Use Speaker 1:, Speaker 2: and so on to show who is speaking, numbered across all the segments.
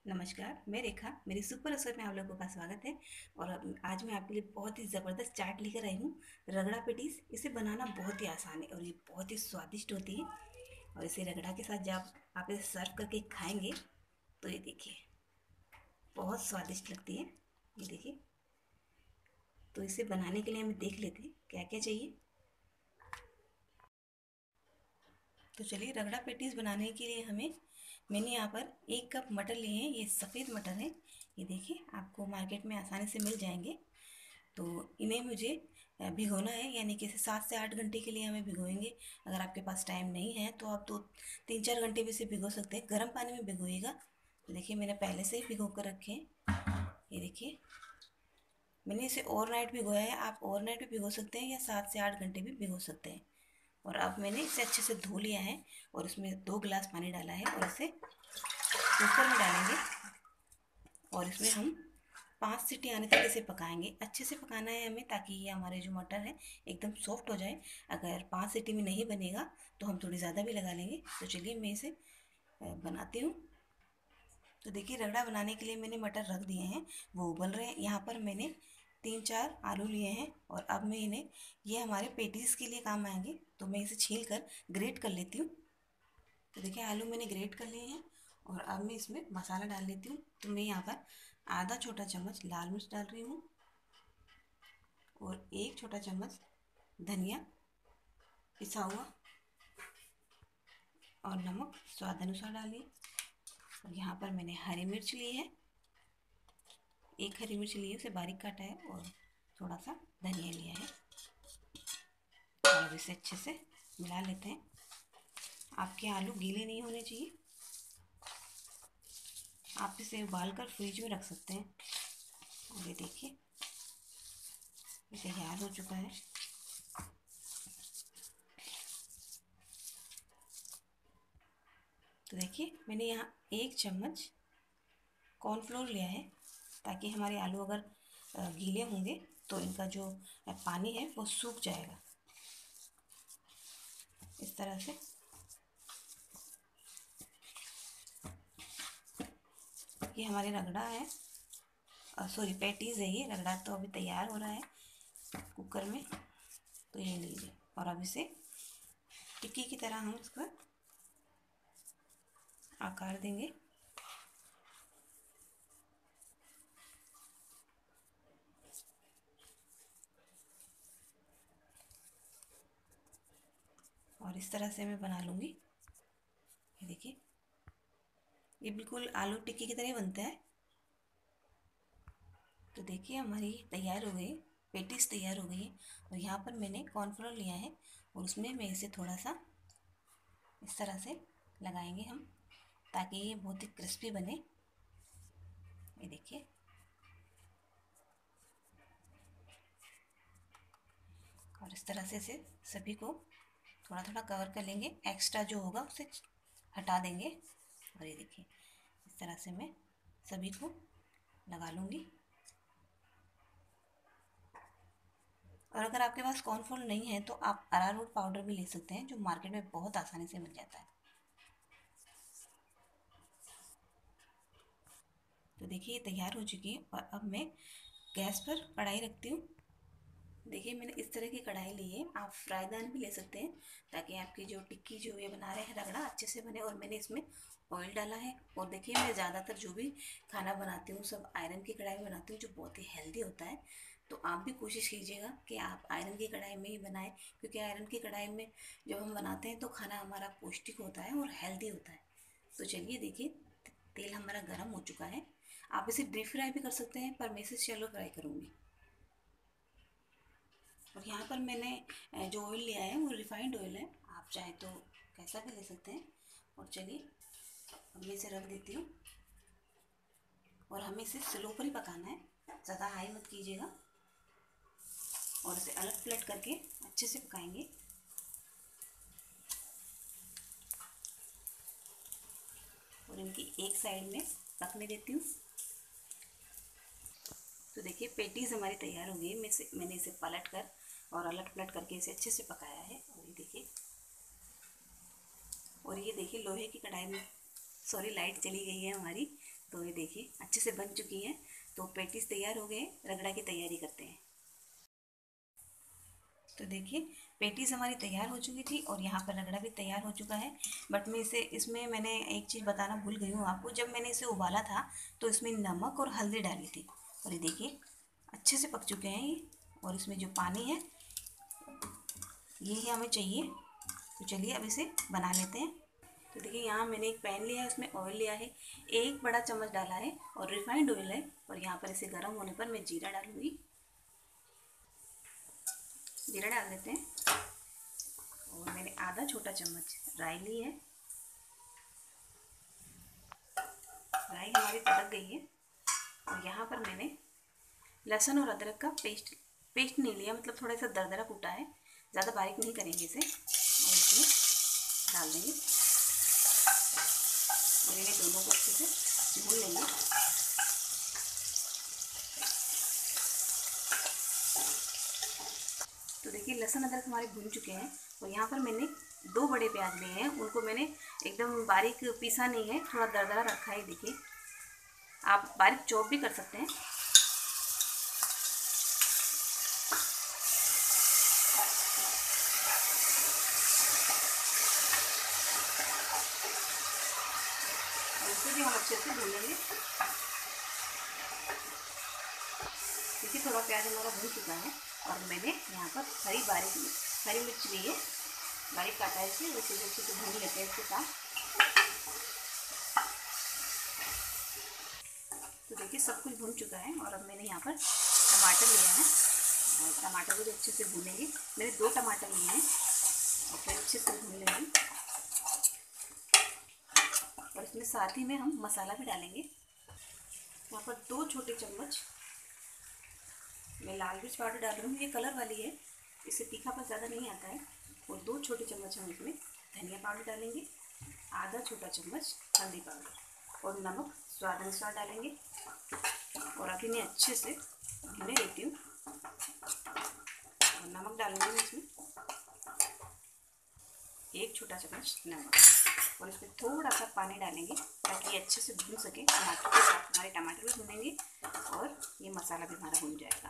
Speaker 1: नमस्कार, मैं रेखा, मेरी सुपर रसोई में आप लोगों का स्वागत है। और आज मैं आपके लिए बहुत ही ज़बरदस्त चाट लेकर आई हूँ, रगड़ा पेटीज़। इसे बनाना बहुत ही आसान है और ये बहुत ही स्वादिष्ट होती है। और इसे रगड़ा के साथ जब आप इसे सर्व करके खाएंगे तो ये देखिए, बहुत स्वादिष्ट लगती है। ये देखिए, तो इसे बनाने के लिए हम देख लेते हैं क्या क्या चाहिए। तो चलिए, रगड़ा पेटीज़ बनाने के लिए मैंने यहाँ पर 1 कप मटर लिए हैं। ये सफ़ेद मटर हैं। ये देखिए, आपको मार्केट में आसानी से मिल जाएंगे। तो इन्हें मुझे भिगोना है, यानी कि इसे 7 से 8 घंटे के लिए हमें भिगोएंगे। अगर आपके पास टाइम नहीं है तो आप 2 3 4 घंटे भी इसे भिगो सकते हैं। गर्म पानी में भिगोइएगा। तो देखिए, मैंने पहले से ही भिगो कर रखे हैं। ये देखिए, मैंने इसे ओवरनाइट भिगोया है। आप ओवरनाइट भी भिगो सकते हैं या 7 से 8 घंटे भी भिगो सकते हैं। और अब मैंने इसे अच्छे से धो लिया है और इसमें 2 गिलास पानी डाला है और इसे कुकर में डालेंगे। और इसमें हम 5 सीटी आने तक इसे पकाएंगे। अच्छे से पकाना है हमें, ताकि ये हमारे जो मटर है एकदम सॉफ्ट हो जाए। अगर 5 सीटी में नहीं बनेगा तो हम थोड़ी ज़्यादा भी लगा लेंगे। तो चलिए, मैं इसे बनाती हूँ। तो देखिए, रगड़ा बनाने के लिए मैंने मटर रख दिए हैं, वो उबल रहे हैं। यहाँ पर मैंने 3 4 आलू लिए हैं और अब मैं इन्हें, ये हमारे पेटीज के लिए काम आएंगे, तो मैं इसे छील कर ग्रेट कर लेती हूँ। तो देखिए, आलू मैंने ग्रेट कर लिए हैं और अब मैं इसमें मसाला डाल लेती हूँ। तो मैं यहाँ पर आधा छोटा चम्मच लाल मिर्च डाल रही हूँ और 1 छोटा चम्मच धनिया पिसा हुआ, और नमक स्वाद अनुसार डालिए। और यहाँ पर मैंने हरी मिर्च ली है, 1 हरी मिर्च ली है, उसे बारीक काटा है, और थोड़ा सा धनिया लिया है। और अब इसे अच्छे से मिला लेते हैं। आपके आलू गीले नहीं होने चाहिए। आप इसे उबाल कर फ्रिज में रख सकते हैं। और ये देखिए, ये तैयार हो चुका है। तो देखिए, मैंने यहाँ 1 चम्मच कॉर्नफ्लोर लिया है, ताकि हमारे आलू अगर गीले होंगे तो इनका जो पानी है वो सूख जाएगा। इस तरह से ये हमारे रगड़ा है, सॉरी पैटीज़ है। ये रगड़ा तो अभी तैयार हो रहा है कुकर में। तो ये लीजिए, और अब इसे टिक्की की तरह हम इसका आकार देंगे। और इस तरह से मैं बना लूँगी। ये देखिए, ये बिल्कुल आलू टिक्की की तरह बनता है। तो देखिए, हमारी तैयार हो गई, पेटीज तैयार हो गई है। और यहाँ पर मैंने कॉर्नफ्लोर लिया है और उसमें मैं इसे थोड़ा सा इस तरह से लगाएंगे हम, ताकि ये बहुत ही क्रिस्पी बने। ये देखिए, और इस तरह से इसे सभी को थोड़ा थोड़ा कवर कर लेंगे। एक्स्ट्रा जो होगा उसे हटा देंगे। और ये देखिए, इस तरह से मैं सभी को लगा लूँगी। और अगर आपके पास कॉर्नफ्लोर नहीं है तो आप अरारोट पाउडर भी ले सकते हैं, जो मार्केट में बहुत आसानी से मिल जाता है। तो देखिए, ये तैयार हो चुकी है। और अब मैं गैस पर कढ़ाई रखती हूँ। देखिए, मैंने इस तरह की कढ़ाई ली है। आप फ्राईदान भी ले सकते हैं, ताकि आपकी जो टिक्की जो ये बना रहे हैं रगड़ा अच्छे से बने। और मैंने इसमें ऑयल डाला है। और देखिए, मैं ज़्यादातर जो भी खाना बनाती हूँ सब आयरन की कढ़ाई में बनाती हूँ, जो बहुत ही हेल्दी होता है। तो आप भी कोशिश कीजिएगा कि आप आयरन की कढ़ाई में ही बनाएं, क्योंकि आयरन की कढ़ाई में जब हम बनाते हैं तो खाना हमारा पौष्टिक होता है और हेल्दी होता है। तो चलिए, देखिए, तेल हमारा गर्म हो चुका है। आप इसे डीप फ्राई भी कर सकते हैं, पर मैं इसे शैलो फ्राई करूँगी। और यहाँ पर मैंने जो ऑयल लिया है वो रिफाइंड ऑयल है। आप चाहे तो कैसा भी ले सकते हैं। और चलिए, अब मैं इसे रख देती हूँ। और हमें इसे स्लो पर ही पकाना है, ज़्यादा हाई मत कीजिएगा। और इसे अलट पलट करके अच्छे से पकाएंगे। और इनकी एक साइड में पकने देती हूँ। तो देखिए, पेटीज़ हमारी तैयार हो गई। मैंने इसे पलट कर और अलट पलट करके इसे अच्छे से पकाया है। और ये देखिए, और ये देखिए, लोहे की कढ़ाई में, सॉरी लाइट चली गई है हमारी। तो ये देखिए अच्छे से बन चुकी हैं। तो पेटीज तैयार हो गए, रगड़ा की तैयारी करते हैं। तो देखिए पेटीज हमारी तैयार हो चुकी थी और यहाँ पर रगड़ा भी तैयार हो चुका है। बट मैं इसमें मैंने एक चीज़ बताना भूल गई हूँ आपको। जब मैंने इसे उबाला था तो इसमें नमक और हल्दी डाली थी, और ये देखिए अच्छे से पक चुके हैं ये। और इसमें जो पानी है ये ही हमें चाहिए। तो चलिए अब इसे बना लेते हैं। तो देखिए यहाँ मैंने एक पैन लिया है, उसमें ऑयल लिया है, 1 बड़ा चम्मच डाला है और रिफाइंड ऑयल है। और यहाँ पर इसे गर्म होने पर मैं जीरा डालूँगी। जीरा डाल देते हैं। और मैंने आधा छोटा चम्मच राई ली है। राई हमारी तड़क गई है। और यहाँ पर मैंने लहसुन और अदरक का पेस्ट नहीं लिया, मतलब थोड़ा सा दरदरा कूटा है, ज़्यादा बारीक नहीं करेंगे इसे। और इसमें डाल देंगे और इन्हें दोनों को अच्छे से भून लेंगे। तो देखिए लहसुन अदरक हमारे भून चुके हैं। और यहाँ पर मैंने 2 बड़े प्याज लिए हैं, उनको मैंने एकदम बारीक पीसा नहीं है, थोड़ा दरदरा रखा है। देखिए आप बारीक चॉप भी कर सकते हैं। और इसे भी हम अच्छे से भून लेंगे। देखिए थोड़ा प्याज हमारा भून चुका है। और मैंने यहाँ पर हरी मिर्च ली है, बारीक काटा है इसे, उसे अच्छे से भून लेते हैं इसके साथ। तो देखिए सब कुछ भून चुका है। और अब मैंने यहाँ पर टमाटर लिया है और टमाटर को भी अच्छे से भूनेंगे। मैंने 2 टमाटर लिए हैं और फिर अच्छे से भून लेंगे। और इसमें साथ ही में हम मसाला भी डालेंगे। यहाँ पर 2 छोटे चम्मच मैं लाल मिर्च पाउडर डाल रही हूँ, ये कलर वाली है, इससे तीखापन ज़्यादा नहीं आता है। और 2 छोटे चम्मच हम इसमें धनिया पाउडर डालेंगे, आधा छोटा चम्मच हल्दी पाउडर और नमक स्वाद अनुसार डालेंगे। और अभी मैं अच्छे से भूने लेती हूँ। और नमक डालूंगी मैं इसमें 1 छोटा चम्मच नमक। और इसमें थोड़ा सा पानी डालेंगे ताकि ये अच्छे से भून सके। टमाटर के साथ हमारे टमाटर भी भूनेंगे और ये मसाला भी हमारा भून जाएगा।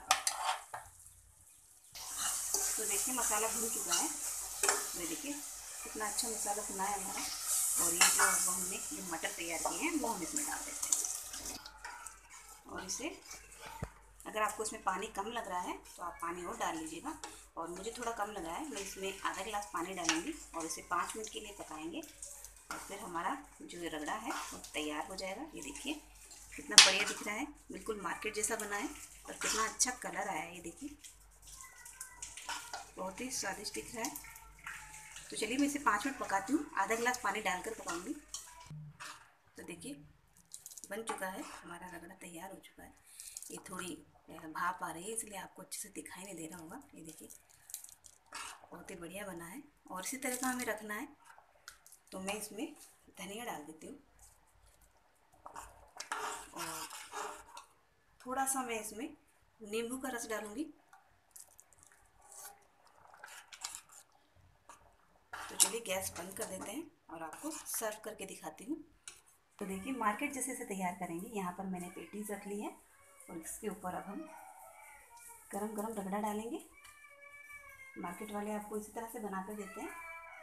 Speaker 1: तो देखिए मसाला भून चुका है। ये देखिए कितना अच्छा मसाला भुना है हमारा। और ये जो हमने ये मटर तैयार किए हैं वो हम इसमें डाल देते हैं। और इसे अगर आपको इसमें पानी कम लग रहा है तो आप पानी और डाल लीजिएगा। और मुझे थोड़ा कम लगा है, मैं इसमें आधा गिलास पानी डालूंगी और इसे 5 मिनट के लिए पकाएंगे। और फिर हमारा जो ये रगड़ा है वो तैयार हो जाएगा। ये देखिए कितना बढ़िया दिख रहा है, बिल्कुल मार्केट जैसा बना है। और कितना अच्छा कलर आया है, ये देखिए बहुत ही स्वादिष्ट दिख रहा है। तो चलिए मैं इसे 5 मिनट पकाती हूँ, आधा गिलास पानी डालकर पकाऊंगी। तो देखिए बन चुका है, हमारा रगड़ा तैयार हो चुका है। ये थोड़ी भाप आ रही है इसलिए आपको अच्छे से दिखाई नहीं दे रहा होगा। ये देखिए बहुत ही बढ़िया बना है। और इसी तरह का हमें रखना है। तो मैं इसमें धनिया डाल देती हूँ और थोड़ा सा मैं इसमें नींबू का रस डालूंगी। तो चलिए गैस बंद कर देते हैं और आपको सर्व करके दिखाती हूँ। तो देखिए मार्केट जैसे से तैयार करेंगे। यहाँ पर मैंने पेटीज रख ली है और इसके ऊपर अब हम गरम गरम रगड़ा डालेंगे। मार्केट वाले आपको इसी तरह से बना कर देते हैं।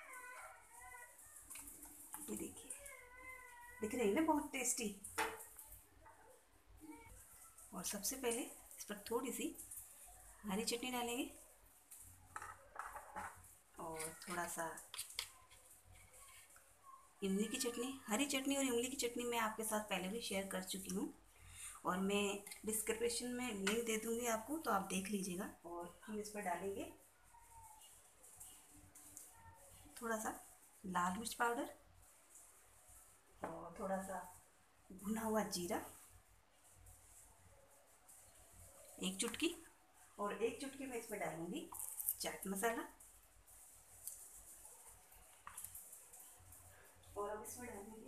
Speaker 1: ये देखिए दिख रही है ना बहुत टेस्टी। और सबसे पहले इस पर थोड़ी सी हरी चटनी डालेंगे और थोड़ा सा इमली की चटनी। हरी चटनी और इमली की चटनी मैं आपके साथ पहले भी शेयर कर चुकी हूँ और मैं डिस्क्रिप्शन में लिंक दे दूँगी आपको, तो आप देख लीजिएगा। और हम इस पर डालेंगे थोड़ा सा लाल मिर्च पाउडर और थोड़ा सा भुना हुआ जीरा, 1 चुटकी। और 1 चुटकी मैं इसमें डालूंगी चाट मसाला। और अब इसमें डालेंगे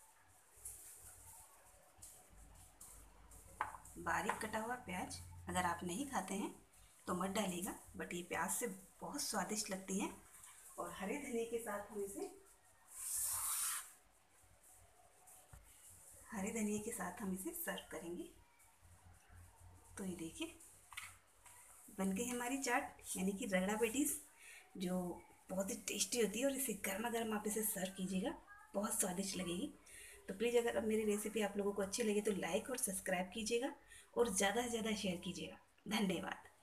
Speaker 1: बारीक कटा हुआ प्याज। अगर आप नहीं खाते हैं तो मत डालिएगा, बट ये प्याज से बहुत स्वादिष्ट लगती हैं। और हरे धनिया के साथ हम इसे हरे धनिया के साथ हम इसे सर्व करेंगे। तो ये देखिए बन गई हमारी चाट, यानी कि रगड़ा पेटीज़, जो बहुत ही टेस्टी होती है और इसे गर्मा गर्म आप इसे सर्व कीजिएगा, बहुत स्वादिष्ट लगेगी। तो प्लीज़ अगर अब मेरी रेसिपी आप लोगों को अच्छी लगे तो लाइक और सब्सक्राइब कीजिएगा और ज़्यादा से ज़्यादा शेयर कीजिएगा। धन्यवाद।